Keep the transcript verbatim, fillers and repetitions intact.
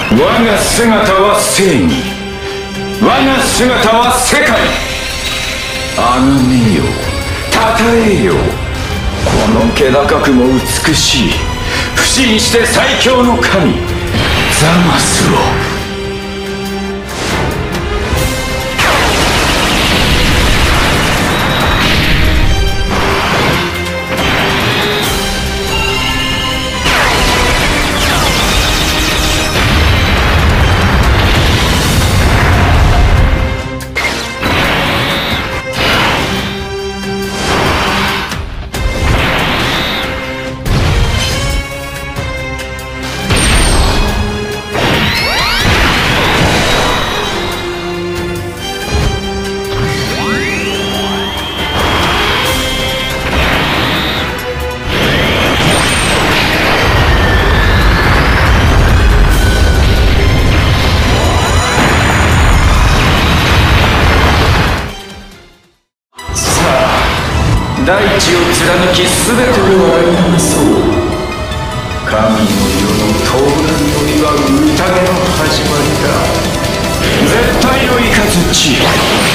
我が姿は正義、我が姿は世界。あがめよ、たたえよ、この気高くも美しい、不信して最強の神ザマスを。大地を貫き全てを歩まそう。神の世の到来を祝う宴の始まりだ。絶対の雷。